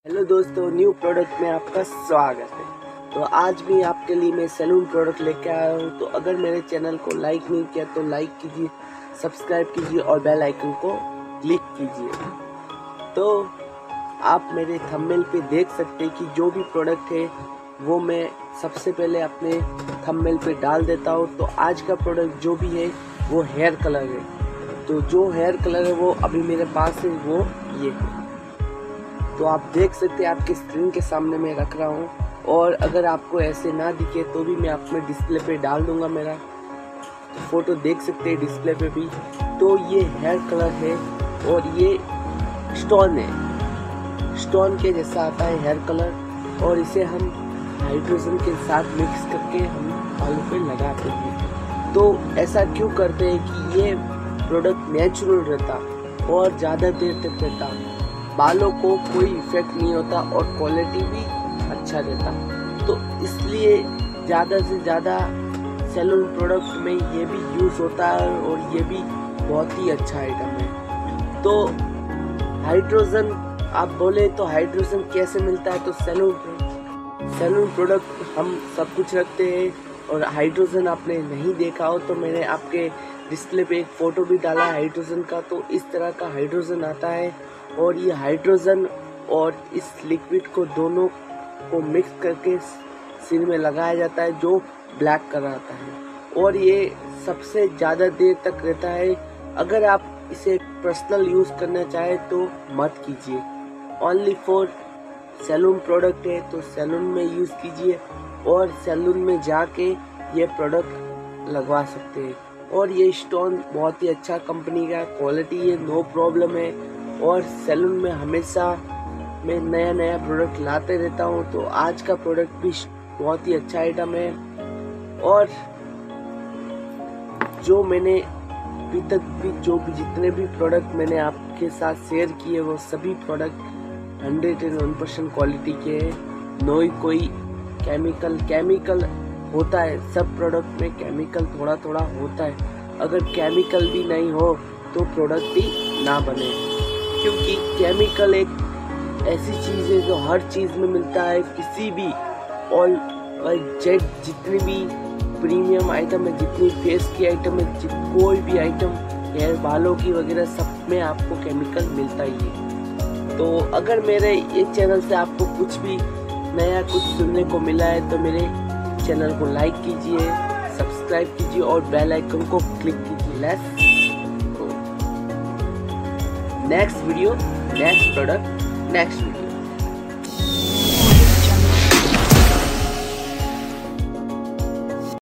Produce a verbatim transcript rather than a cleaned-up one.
Hello दोस्तों, new product में आपका स्वागत है। तो आज भी आपके लिए मैं सैलून प्रोडक्ट लेके आया हूँ। तो अगर मेरे चैनल को लाइक नहीं किया तो लाइक कीजिए, सब्सक्राइब कीजिए और बेल आइकन को क्लिक कीजिए। तो आप मेरे थंबनेल पे देख सकते हैं कि जो भी प्रोडक्ट है वो मैं सबसे पहले अपने थंबनेल पे डाल देता हूँ। तो आज का प्रोडक्ट जो भी है वो हेयर कलर है। तो जो हेयर कलर है वो अभी मेरे पास है, वो ये है। तो आप देख सकते हैं, आपके स्क्रीन के सामने मैं रख रहा हूँ। और अगर आपको ऐसे ना दिखे तो भी मैं अपने डिस्प्ले पे डाल दूंगा, मेरा फोटो देख सकते हैं डिस्प्ले पे भी। तो ये हेयर कलर है और ये स्टोन है, स्टोन के जैसा आता है हेयर कलर। और इसे हम हाइड्रोजन के साथ मिक्स करके हम बालों पे लगाते हैं। तो ऐसा क्यों करते हैं कि ये प्रोडक्ट नेचुरल रहता और ज़्यादा देर तक रहता, बालों को कोई इफेक्ट नहीं होता और क्वालिटी भी अच्छा रहता। तो इसलिए ज़्यादा से ज़्यादा सैलून प्रोडक्ट में ये भी यूज़ होता है और ये भी बहुत ही अच्छा आइटम है। तो हाइड्रोजन आप बोले तो हाइड्रोजन कैसे मिलता है? तो सैलून सैलून प्रोडक्ट हम सब कुछ रखते हैं। और हाइड्रोजन आपने नहीं देखा हो तो मैंने आपके डिस्प्ले पे एक फ़ोटो भी डाला है हाइड्रोजन का। तो इस तरह का हाइड्रोजन आता है और ये हाइड्रोजन और इस लिक्विड को दोनों को मिक्स करके सिर में लगाया जाता है, जो ब्लैक कलर आता है। और ये सबसे ज़्यादा देर तक रहता है। अगर आप इसे पर्सनल यूज़ करना चाहे तो मत कीजिए, ओनली फॉर सैलून प्रोडक्ट है तो सैलून में यूज़ कीजिए और सैलून में जाके ये प्रोडक्ट लगवा सकते हैं। और ये स्टोन बहुत ही अच्छा कंपनी का क्वालिटी है, नो प्रॉब्लम है। और सैलून में हमेशा मैं नया नया प्रोडक्ट लाते रहता हूँ। तो आज का प्रोडक्ट भी बहुत ही अच्छा आइटम है। और जो मैंने अभी तक भी जो भी जितने भी प्रोडक्ट मैंने आपके साथ शेयर किए वो सभी product hundred and one percent quality के हैं। नो कोई केमिकल केमिकल होता है, सब प्रोडक्ट में केमिकल थोड़ा थोड़ा होता है। अगर केमिकल भी नहीं हो तो प्रोडक्ट ही ना बने, क्योंकि केमिकल एक ऐसी चीज़ है जो हर चीज़ में मिलता है। किसी भी ऑल जेट जितनी भी प्रीमियम आइटम है, जितनी फेस की आइटम है, कोई भी आइटम हेयर बालों की वगैरह सब में आपको केमिकल मिलता ही है। तो अगर मेरे ये चैनल से आपको कुछ भी नया कुछ सुनने को मिला है तो मेरे चैनल को लाइक कीजिए, सब्सक्राइब कीजिए और बेल आइकन को क्लिक कीजिए। Let's next video, next product, next video.